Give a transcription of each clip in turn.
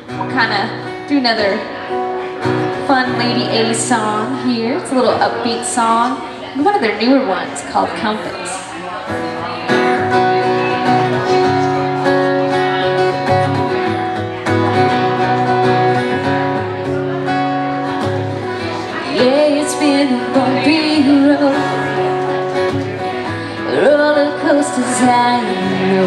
We'll kind of do another fun Lady A song here. It's a little upbeat song. One of their newer ones called Compass. Yeah, it's been a bumpy road, roller coasters I know.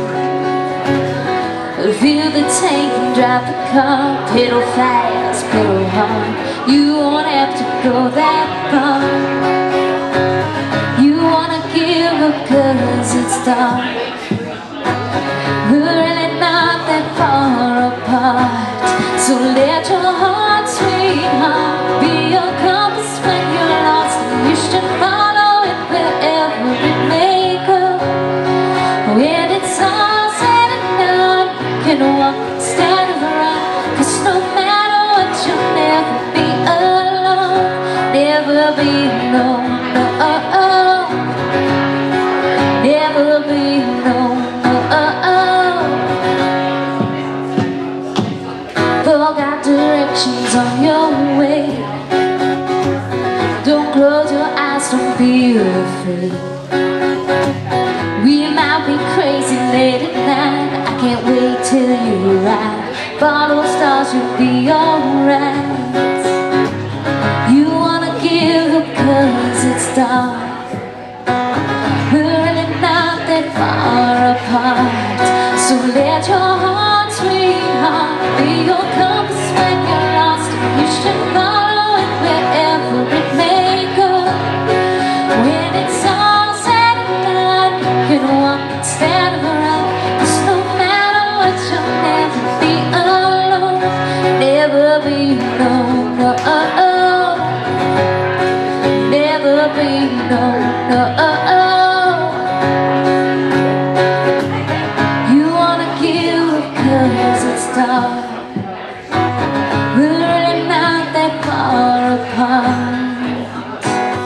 Fill the tank and drive the car, pedal fast, pedal hard. You won't have to go that far. You wanna give up 'cause it's dark. We're really not that far apart. So let your heart, sweetheart, be your compass when you're lost, and you should follow it wherever it may go. When it's all said and done, you can walk instead of run, 'cause no matter what, you'll never be alone. Never be alone, no, oh, oh. Never be alone, no, oh, oh. Forgot directions on your way. Don't close your eyes, don't be afraid. We might be crazy late at night, I can't wait till you arrive. Follow stars, you'll be alright. You wanna give up 'cause it's dark. We're really not that far apart. So let your heart, sweetheart, be your compass when you're lost, and you should follow it wherever it may go. When it's all said and done, you can walk instead of run, 'cause no matter what, you'll never be alone. Never be alone, no, oh, oh. Never be alone, no, oh, oh. You wanna give up 'cause it's dark. We're really not that far apart.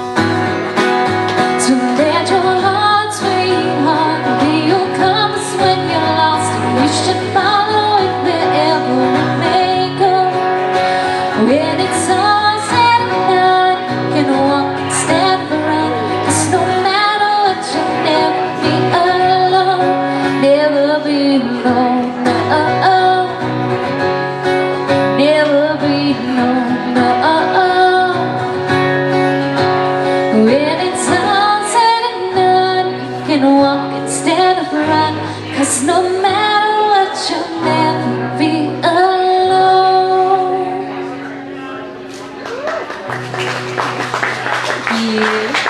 So let your heart, sweetheart, be your compass when you're lost, and you should follow it wherever it may go. When it's all said and done, you can walk instead of run, 'cause no matter what, you'll never be alone. Never be alone, no, oh, oh. Never be alone, no, oh, oh. When it's all said and done, you can walk instead of run, 'cause no matter what, you'll never be alone. Yeah.